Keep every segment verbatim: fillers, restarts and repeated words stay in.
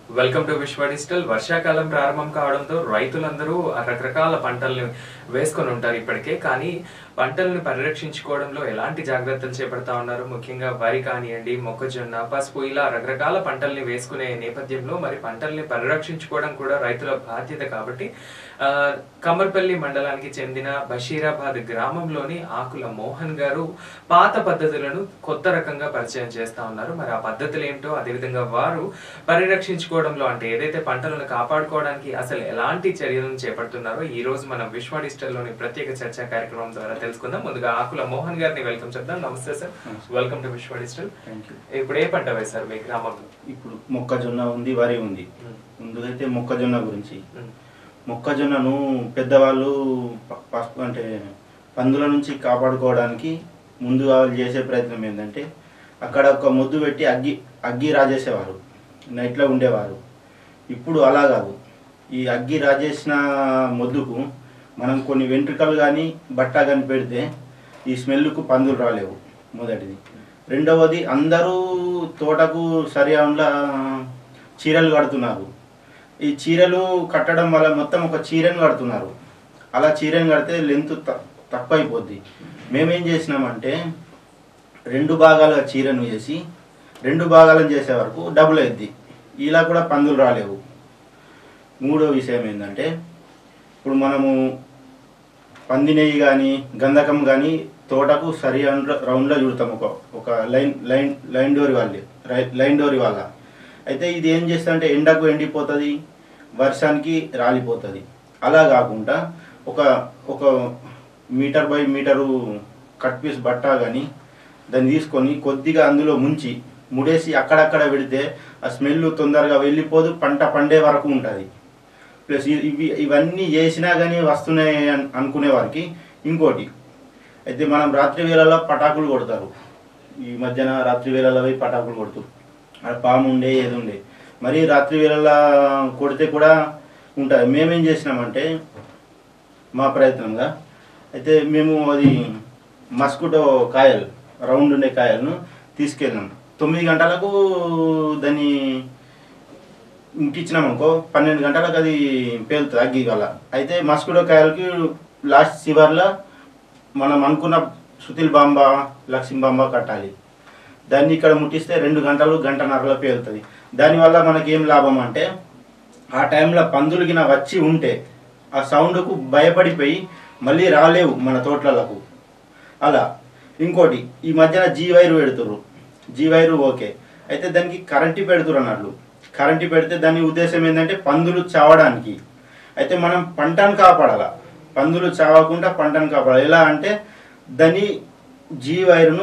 Welcome to Vishwa digital. వర్షాకాలం ప్రారంభం కావడంతో రైతులందరూ రకరకాల పంటల్ని వేసుకొని ఉంటారు ఇప్పటికే. కానీ పంటలను పరిరక్షించుకోవడంలో ఎలాంటి జాగ్రత్తలు చేపడతా ఉన్నారు? ముఖ్యంగా వరి కానివ్వండి, మొక్కజొన్న, పసుపు ఇలా రకరకాల పంటల్ని వేసుకునే నేపథ్యంలో మరి పంటల్ని పరిరక్షించుకోవడం కూడా రైతుల బాధ్యత. కాబట్టి ఆ కమర్పల్లి మండలానికి చెందిన బషీరాబాద్ గ్రామంలోని ఆకుల మోహన్ గారు పాత పద్ధతులను కొత్త రకంగా పరిచయం చేస్తా ఉన్నారు. మరి ఆ పద్ధతులు ఏమిటో, అదేవిధంగా వారు పరిరక్షించుకోవడంలో అంటే ఏదైతే పంటలను కాపాడుకోవడానికి అసలు ఎలాంటి చర్యలను చేపడుతున్నారో ఈ రోజు మనం విశ్వ డిజిటల్ లోని ప్రత్యేక చర్చా కార్యక్రమం ద్వారా తెలుసుకుందాం. ముందుగా ఆకుల మోహన్ గారిని వెల్కమ్ చెప్తాం. నమస్తే sir, welcome to Vishwa digital. ఇప్పుడు ఏ పంట వేశారు మీ గ్రామంలో? ఇప్పుడు మొక్కజొన్న ఉంది, వరి ఉంది. ముందుగా అయితే మొక్కజొన్న గురించి, మొక్కజొన్నను పెద్దవాళ్ళు అంటే పందుల నుంచి కాపాడుకోవడానికి ముందుగా వాళ్ళు చేసే ప్రయత్నం ఏంటంటే అక్కడ ఒక ముద్దు పెట్టి అగ్గి అగ్గి రాజేసేవారు, నైట్లో ఉండేవారు. ఇప్పుడు అలా కాదు. ఈ అగ్గి రాజేసిన మొద్దుకు మనం కొన్ని వెంట్రుకలు కానీ బట్ట కానీ పెడితే ఈ స్మెల్కు పందులు రాలేవు, మొదటిది. రెండవది, అందరూ తోటకు సరిగా చీరలు కడుతున్నారు. ఈ చీరలు కట్టడం వల్ల మొత్తం ఒక చీరను కడుతున్నారు. అలా చీరను కడితే లెంత్ తక్కువ అయిపోద్ది. మేమేం చేసినామంటే రెండు భాగాలుగా చీరను చేసి రెండు భాగాలను చేసే వరకు డబుల్ అయింది. ఇలా కూడా పందులు రాలేవు. మూడో విషయం ఏంటంటే ఇప్పుడు మనము పంది నెయ్యి కానీ గంధకం కానీ తోటకు సరి రౌండ్లో చుడతాం, ఒక ఒక లైన్ లైన్ లైన్ డోరి వాళ్ళే లైన్ డోరి వాళ్ళ. అయితే ఇది ఏం చేస్తా అంటే ఎండకు ఎండిపోతుంది, వర్షానికి రాలిపోతుంది. అలా కాకుండా ఒక ఒక metre by metre cut piece బట్ట కానీ దాన్ని తీసుకొని కొద్దిగా అందులో ముంచి ముడేసి అక్కడక్కడ పెడితే ఆ స్మెల్ తొందరగా వెళ్ళిపోదు, పంట పండే వరకు ఉంటుంది. ప్లస్ ఇవి ఇవన్నీ చేసినా కానీ వస్తున్నాయి అనుకునే వారికి ఇంకోటి అయితే మనం రాత్రి వేళలో పటాకులు కొడతారు. ఈ మధ్యన రాత్రి వేళలో పోయి పటాకులు కొడుతారు. అక్కడ పాము ఉండే ఏది ఉండే మరి రాత్రి వేళలో కొడితే కూడా ఉంటుంది. మేమేం చేసినామంటే మా ప్రయత్నంగా అయితే మేము అది మస్కిటో కాయలు రౌండ్ ఉండే కాయలను తీసుకెళ్ళినాం. తొమ్మిది గంటలకు దాన్ని ఇంకిచ్చినాం అనుకో, పన్నెండు గంటలకు అది పేలుతుంది అగ్గి వల్ల. అయితే మస్కిటో కాయలకి లాస్ట్ చివర్లో మనం అనుకున్న సుతిల్ బాంబా లక్ష్మీ బాంబా కట్టాలి. దాన్ని ఇక్కడ ముట్టిస్తే రెండు గంటలు గంటన్నరలో పేలుతుంది. దానివల్ల మనకేం లాభం అంటే ఆ టైంలో పందులు గిన వచ్చి ఉంటే ఆ సౌండ్కు భయపడిపోయి మళ్ళీ రాలేవు మన తోటలకు. అలా ఇంకోటి ఈ మధ్యన జీ వైరు పెడుతుర్రు. జీ వైరు ఓకే, అయితే దానికి కరెంటు పెడుతురు అన్నట్లు. కరెంటు పెడితే దాని ఉద్దేశం ఏంటంటే పందులు చావడానికి. అయితే మనం పంటను కాపాడాల, పందులు చావకుండా పంటను కాపాడాలి. ఎలా అంటే దాన్ని జీ వైరును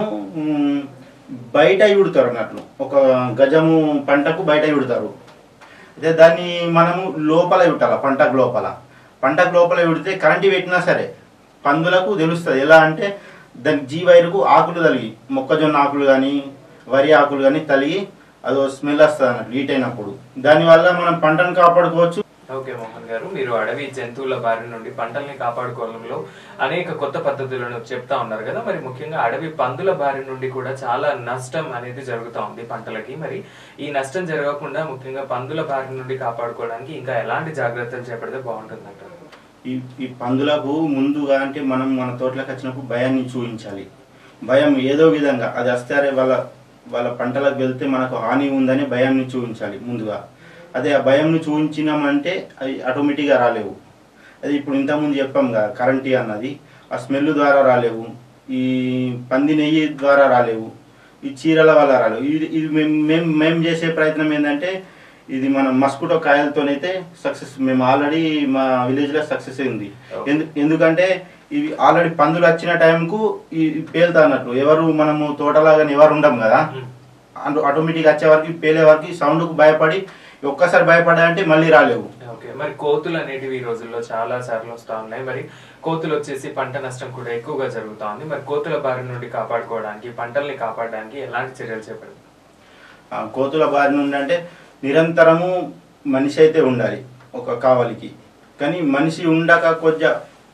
బయట ఇడుతారు అన్నట్లు, ఒక గజము పంటకు బయట ఇడుతారు. అయితే దాన్ని మనము లోపల ఇట్టాలి, పంటకు లోపల. పంటకు లోపల ఇడితే కరెంటు పెట్టినా సరే పందులకు తెలుస్తుంది. ఎలా అంటే దానికి జీ వైరుకు ఆకులు తలిగి, మొక్కజొన్న ఆకులు కానీ వరి ఆకులు కానీ తలిగి అదో స్మెల్ వస్తుంది అన్నట్టు హీట్ అయినప్పుడు. దానివల్ల మనం పంటను కాపాడుకోవచ్చు. ఓకే మోహన్ గారు, మీరు అడవి జంతువుల బారి నుండి పంటల్ని కాపాడుకోవడంలో అనేక కొత్త పద్ధతులను చెప్తా ఉన్నారు కదా. మరి ముఖ్యంగా అడవి పందుల బారి నుండి కూడా చాలా నష్టం అనేది జరుగుతూ ఉంది పంటలకి. మరి ఈ నష్టం జరగకుండా ముఖ్యంగా పందుల బారి నుండి కాపాడుకోవడానికి ఇంకా ఎలాంటి జాగ్రత్తలు చేపడితే బాగుంటుంది అంటారు? ఈ ఈ పందులకు ముందుగా అంటే మనం మన తోటలకు వచ్చినప్పుడు భయాన్ని చూపించాలి. భయం ఏదో విధంగా అది వస్తారే వాళ్ళ వాళ్ళ పంటలకు వెళ్తే మనకు హాని ఉందని భయాన్ని చూపించాలి ముందుగా. అదే ఆ భయంను చూపించినామంటే అవి ఆటోమేటిక్గా రాలేవు. అది ఇప్పుడు ఇంతకుముందు చెప్పాం కదా కరెంటీ అన్నది, ఆ స్మెల్ ద్వారా రాలేవు, ఈ పంది నెయ్యి ద్వారా రాలేవు, ఈ చీరల వల్ల రాలేవు. ఇది ఇది మేము మేము చేసే ప్రయత్నం ఏంటంటే ఇది మనం మస్కిటో కాయలతోనైతే సక్సెస్. మేము ఆల్రెడీ మా విలేజ్లో సక్సెస్ అయింది. ఎందు ఎందుకంటే ఇవి ఆల్రెడీ పందులు వచ్చిన టైంకు ఈ పేలుతా అన్నట్లు. ఎవరు మనము తోటలాగానే ఎవరు ఉండం కదా, ఆటోమేటిక్గా వచ్చే వరకు పేలే వరకు సౌండ్కు భయపడి ఒక్కసారి భయపడా అంటే మళ్ళీ రాలేవు. ఓకే, మరి కోతులు అనేటివి ఈ రోజుల్లో చాలా సార్లు వస్తూ ఉన్నాయి. మరి కోతులు వచ్చేసి పంట నష్టం కూడా ఎక్కువగా జరుగుతూ ఉంది. మరి కోతుల బారి నుండి కాపాడుకోవడానికి, పంటల్ని కాపాడడానికి ఎలాంటి చర్యలు చేపడతారు? కోతుల బారి నుండి అంటే నిరంతరము మనిషి అయితే ఉండాలి ఒక కావలికి. కానీ మనిషి ఉండక కొద్దిగా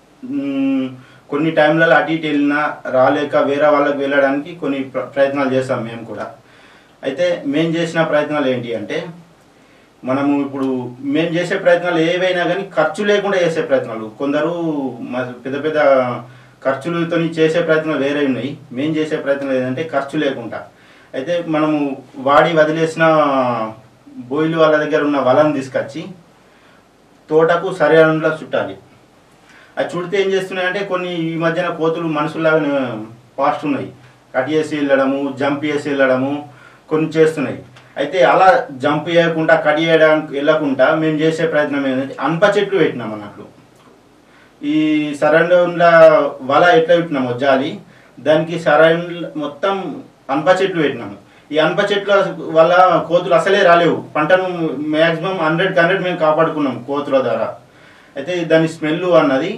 కొన్ని టైంలలో అటు ఇటు వెళ్ళినా రాలేక వేరే వాళ్ళకి వెళ్ళడానికి కొన్ని ప్రయత్నాలు చేస్తాం మేము కూడా. అయితే మేము చేసిన ప్రయత్నాలు ఏంటి అంటే మనము ఇప్పుడు మేము చేసే ప్రయత్నాలు ఏవైనా కానీ ఖర్చు లేకుండా చేసే ప్రయత్నాలు, కొందరు పెద్ద పెద్ద ఖర్చులతో చేసే ప్రయత్నాలు వేరే ఉన్నాయి. మేము చేసే ప్రయత్నాలు ఏంటంటే ఖర్చు లేకుండా. అయితే మనము వాడి వదిలేసిన బోయిలు వాళ్ళ దగ్గర ఉన్న వలను తీసుకొచ్చి తోటకు సరైనలా చుట్టాలి. అది చుడితే ఏం చేస్తున్నాయంటే కొన్ని ఈ మధ్యన కోతులు మనుషుల్లాగా ఫాస్ట్ ఉన్నాయి, కట్ చేసి వెళ్ళడము, జంప్ చేసి వెళ్ళడము కొన్ని చేస్తున్నాయి. అయితే అలా జంప్ చేయకుండా కట్ చేయడానికి వెళ్ళకుండా మేము చేసే ప్రయత్నం ఏంటంటే అనప చెట్లు పెట్టినాం అన్నట్లు. ఈ సరౌండ్ల వల ఎట్లా పెట్టినామో జాలి, దానికి సరౌండ్ మొత్తం అనప చెట్లు పెట్టినాము. ఈ అనప చెట్ల వల్ల కోతులు అసలే రాలేవు. పంటను మ్యాక్సిమం హండ్రెడ్కి హండ్రెడ్ మేము కాపాడుకున్నాం కోతుల ద్వారా. అయితే దాని స్మెల్ అన్నది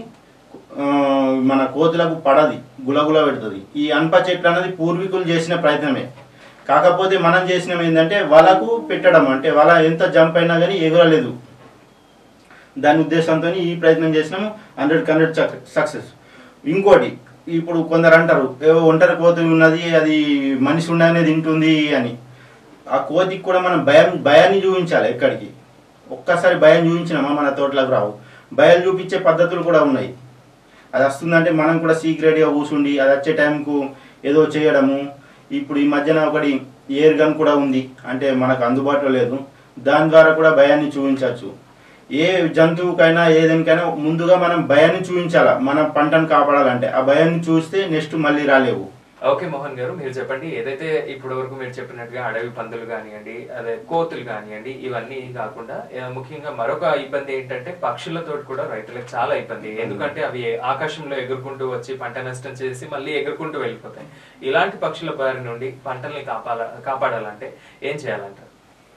మన కోతులకు పడది, గులగుల పెడుతుంది. ఈ అనప చెట్లు అన్నది పూర్వీకులు చేసిన ప్రయత్నమే. కాకపోతే మనం చేసినాం ఏంటంటే వలకు పెట్టడం, అంటే వల ఎంత జంప్ అయినా కానీ ఎగురలేదు. దాని ఉద్దేశంతో ఈ ప్రయత్నం చేసినాము, హండ్రెడ్కి హండ్రెడ్ సక్సెస్. ఇంకోటి, ఇప్పుడు కొందరు అంటారు ఏవో ఒంటరి కోతి ఉన్నది, అది మనిషి ఉండగానే తింటుంది అని. ఆ కోతికి కూడా మనం భయం భయాన్ని చూపించాలి. ఎక్కడికి ఒక్కసారి భయం చూపించినామా మన తోటలకు రావు. భయం చూపించే పద్ధతులు కూడా ఉన్నాయి. అది వస్తుందంటే మనం కూడా సీక్రెట్గా కూర్చుండి అది వచ్చే టైంకు ఏదో చేయడము. ఇప్పుడు ఈ మధ్యన ఒకటి ఎయిర్ గన్ కూడా ఉంది, అంటే మనకు అందుబాటులో లేదు. దాని ద్వారా కూడా భయాన్ని చూపించవచ్చు. ఏ జంతువుకైనా ఏదేనికైనా ముందుగా మనం భయాన్ని చూపించాలా, మన పంటను కాపాడాలంటే. ఆ భయాన్ని చూస్తే నెక్స్ట్ మళ్ళీ రాలేవు. ఓకే మోహన్ గారు, మీరు చెప్పండి. ఏదైతే ఇప్పటి వరకు మీరు చెప్పినట్టుగా అడవి పందులు కానివ్వండి, అదే కోతులు కానివ్వండి, ఇవన్నీ కాకుండా ముఖ్యంగా మరొక ఇబ్బంది ఏంటంటే పక్షులతో కూడా రైతులకు చాలా ఇబ్బంది. ఎందుకంటే అవి ఆకాశంలో ఎగురుకుంటూ వచ్చి పంట నష్టం చేసి మళ్ళీ ఎగురుకుంటూ వెళ్ళిపోతాయి. ఇలాంటి పక్షుల బారి నుండి పంటల్ని కాపాడ కాపాడాలంటే ఏం చేయాలంటారు?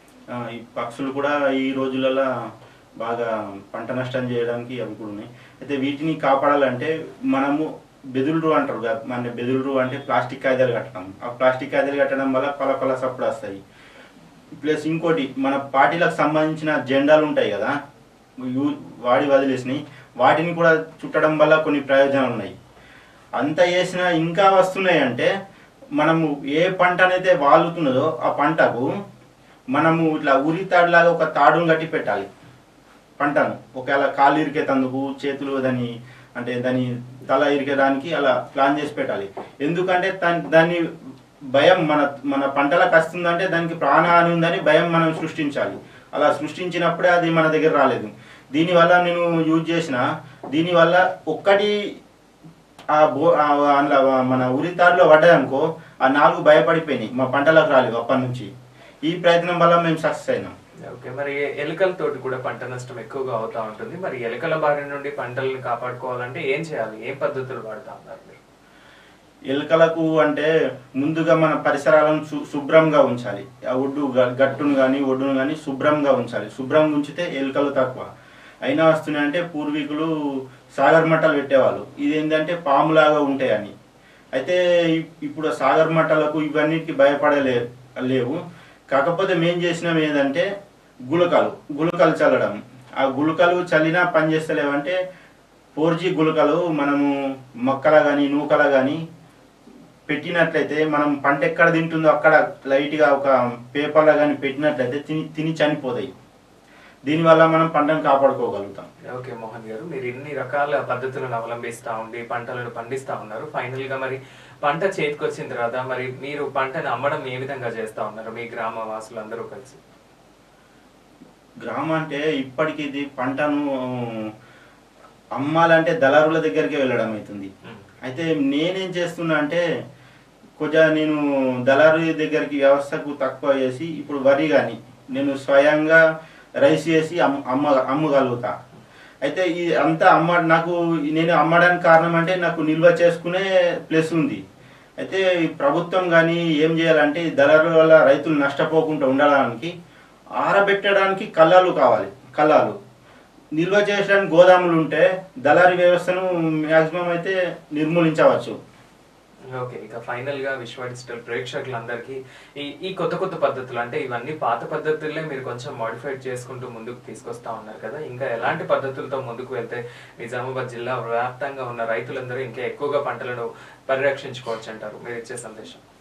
ఈ పక్షులు కూడా ఈ రోజులలో బాగా పంట నష్టం చేయడానికి అవి కూడా ఉన్నాయి. అయితే వీటిని కాపాడాలంటే మనము బెదులు అంటారు, మన బెదులు అంటే ప్లాస్టిక్ కాగితాలు కట్టడం. ఆ ప్లాస్టిక్ కాగితాలు కట్టడం వల్ల పల పల సప్పుడు వస్తాయి. ప్లస్ ఇంకోటి, మన పార్టీలకు సంబంధించిన జెండాలు ఉంటాయి కదా, వాడి వదిలేసినాయి, వాటిని కూడా చుట్టడం వల్ల కొన్ని ప్రయోజనాలు ఉన్నాయి. అంత చేసినా ఇంకా వస్తున్నాయి. అంటే మనము ఏ పంటనైతే వాలుతున్నదో ఆ పంటకు మనము ఇట్లా ఉరి తాడులాగా ఒక తాడును కట్టి పెట్టాలి పంటను. ఒకవేళ కాళ్ళు ఇరికేతందుకు, చేతులు దాన్ని అంటే దాని తల ఇరికేదానికి అలా ప్లాన్ చేసి పెట్టాలి. ఎందుకంటే దాన్ని భయం మన మన పంటలకు వస్తుందంటే దానికి ప్రాణహాని ఉందని భయం మనం సృష్టించాలి. అలా సృష్టించినప్పుడే అది మన దగ్గర రాలేదు. దీనివల్ల నేను యూజ్ చేసిన దీనివల్ల ఒక్కటి ఆ బో అందులో మన ఉరితాడులో పడ్డాయనుకో, ఆ నాలుగు భయపడిపోయినాయి, మా పంటలకు రాలేదు అప్పటి నుంచి. ఈ ప్రయత్నం వల్ల మేము సక్సెస్ అయినాం. ఓకే, మరి ఎలుకలతోటి కూడా పంట నష్టం ఎక్కువగా అవుతా ఉంటుంది. మరి ఎలుకల బారి నుండి పంటలను కాపాడుకోవాలంటే ఏం చేయాలి, ఏం పద్ధతులు వాడుతా ఉన్నారు మీరు? ఎలుకలకు అంటే ముందుగా మన పరిసరాలను శుభ్రంగా ఉంచాలి. ఆ ఒడ్డు గట్టును కానీ ఒడ్డును కానీ శుభ్రంగా ఉంచాలి. శుభ్రంగా ఉంచితే ఎలుకలు తక్కువ. అయినా వస్తున్నాయంటే పూర్వీకులు సాగర్ మట్టలు పెట్టేవాళ్ళు. ఇది ఏంటంటే పాములాగా ఉంటాయని. అయితే ఇప్పుడు సాగర్ మట్టలకు ఇవన్నిటికి భయపడలే లేవు. కాకపోతే మేము చేసినాం ఏంటంటే గుళకాలు గుళకాలు చల్లడం. ఆ గుళకాలు చల్లినా పని చేస్తలేవంటే ఫోర్ జీ గుళకాలు మనము మొక్కల కానీ నూకల కానీ పెట్టినట్లయితే మనం పంట ఎక్కడ తింటుందో అక్కడ లైట్గా ఒక పేపర్లో కానీ పెట్టినట్లయితే తిని తిని చనిపోతాయి. దీనివల్ల మనం పంటను కాపాడుకోగలుగుతాం. ఓకే మోహన్ గారు, మీరు ఇన్ని రకాల పద్ధతులను అవలంబిస్తూ ఉండి పంటలను పండిస్తూ ఉన్నారు. ఫైనల్గా మరి పంట చేతికి వచ్చిన తర్వాత మరి మీరు పంటను అమ్మడం ఏ విధంగా చేస్తూ ఉన్నారు మీ గ్రామ వాసులు అందరూ కలిసి? గ్రామం అంటే ఇప్పటికి ఇది పంటను అమ్మాలంటే దళారుల దగ్గరికి వెళ్ళడం అవుతుంది. అయితే నేనేం చేస్తున్నా అంటే కొంచెం నేను దళారు దగ్గరికి వ్యవస్థకు తక్కువ చేసి ఇప్పుడు వరి కానీ నేను స్వయంగా రైస్ చేసి అమ్మ అమ్మ అమ్మగలుగుతా. అయితే ఈ అంతా అమ్మ నాకు నేను అమ్మడానికి కారణం అంటే నాకు నిల్వ చేసుకునే ప్లేస్ ఉంది. అయితే ప్రభుత్వం కానీ ఏం చేయాలంటే దళారుల వల్ల రైతులు నష్టపోకుండా ఉండడానికి ఆరబెట్టడానికి కళ్ళాలు కావాలి. కళ్ళాలు నిల్వ చేయడానికి గోదాములు ఉంటే దళారీ వ్యవస్థను మ్యాక్సిమం అయితే నిర్మూలించవచ్చు. ఓకే, ఇక ఫైనల్ గా విశ్వ డిజిటల్ ప్రేక్షకులందరికీ ఈ ఈ కొత్త కొత్త పద్ధతులు అంటే ఇవన్నీ పాత పద్ధతులే మీరు కొంచెం మాడిఫైడ్ చేసుకుంటూ ముందుకు తీసుకొస్తా ఉన్నారు కదా, ఇంకా ఎలాంటి పద్ధతులతో ముందుకు వెళ్తే నిజామాబాద్ జిల్లా వ్యాప్తంగా ఉన్న రైతులందరూ ఇంకా ఎక్కువగా పంటలను పరిరక్షించుకోవచ్చు అంటారు? మీరు ఇచ్చే సందేశం?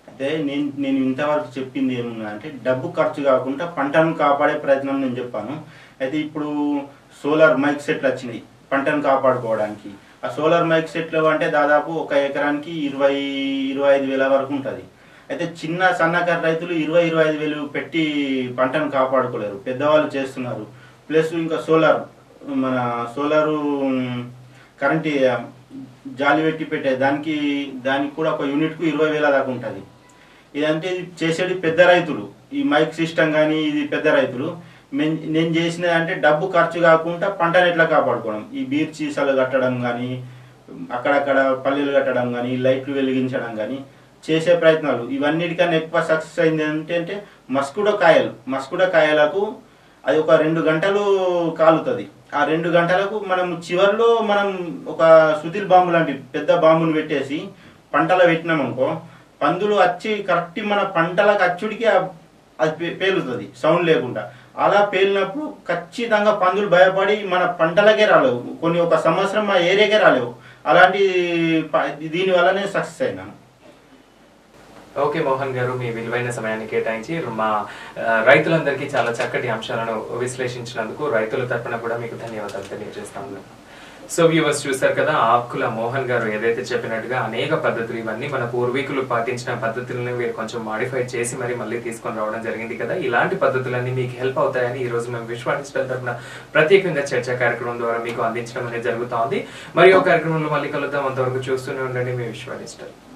అయితే నేను నేను ఇంతవరకు చెప్పింది ఏమున్నా అంటే డబ్బు ఖర్చు కాకుండా పంటను కాపాడే ప్రయత్నం నేను చెప్పాను. అయితే ఇప్పుడు సోలార్ మైక్ సెట్లు వచ్చినాయి పంటను కాపాడుకోవడానికి. ఆ సోలార్ మైక్ సెట్లు అంటే దాదాపు ఒక ఎకరానికి ఇరవై ఇరవై ఐదు వేల వరకు ఉంటుంది. అయితే చిన్న సన్నకారు రైతులు ఇరవై ఇరవై ఐదు వేలు పెట్టి పంటను కాపాడుకోలేరు, పెద్దవాళ్ళు చేస్తున్నారు. ప్లస్ ఇంకా సోలార్ మన సోలారు కరెంట్ జాలి పెట్టి పెట్టే దానికి దానికి కూడా ఒక యూనిట్కు ఇరవై వేల దాకా ఉంటుంది. ఇదంటే చేసేది పెద్ద రైతులు, ఈ మైక్ సిస్టమ్ కానీ ఇది పెద్ద రైతులు. నేను చేసినది అంటే డబ్బు ఖర్చు కాకుండా పంటను ఎట్లా కాపాడుకోవడం, ఈ బీర్ చీసాలు కట్టడం కానీ, అక్కడక్కడ పల్లెలు కట్టడం కానీ, లైట్లు వెలిగించడం కానీ చేసే ప్రయత్నాలు. ఇవన్నిటికన్నా ఎక్కువ సక్సెస్ అయింది ఏంటంటే మస్కుడో కాయలు. మస్కుడో కాయలకు అది ఒక రెండు గంటలు కాలుతుంది. ఆ రెండు గంటలకు మనం చివరిలో మనం ఒక సుతిల్ బాంబు లాంటి పెద్ద బాంబును పెట్టేసి పంటలో పెట్టినామనుకో, పందులు వచ్చి కరెక్ట్ మన పంటలకు అచ్చుడికి అది పేలుతుంది సౌండ్ లేకుండా. అలా పేలినప్పుడు ఖచ్చితంగా పందులు భయపడి మన పంటలకే రాలేవు, కొన్ని ఒక సంవత్సరం మా ఏరియాకే రాలేవు. అలాంటి దీని వల్లనే సక్సెస్ అయినాను. ఓకే మోహన్ గారు, మీ విలువైన సమయాన్ని కేటాయించి మా రైతులందరికీ చాలా చక్కటి అంశాలను విశ్లేషించినందుకు రైతుల తరపున కూడా మీకు ధన్యవాదాలు తెలియజేస్తాను. సో వ్యూవర్స్ చూస్తారు కదా, ఆకుల మోహన్ గారు ఏదైతే చెప్పినట్టుగా అనేక పద్ధతులు, ఇవన్నీ మన పూర్వీకులు పాటించిన పద్ధతులను వీరు కొంచెం మాడిఫై చేసి మరి మళ్ళీ తీసుకొని రావడం జరిగింది కదా. ఇలాంటి పద్ధతులన్నీ మీకు హెల్ప్ అవుతాయని ఈ రోజు మేము విశ్వ డిజిటల్ తరపున ప్రత్యేకంగా చర్చా కార్యక్రమం ద్వారా మీకు అందించడం అనేది జరుగుతూ ఉంది. మరి ఒక కార్యక్రమంలో మళ్ళీ కలుద్దాం. అంతవరకు చూస్తూనే ఉండండి మీ విశ్వ డిజిటల్.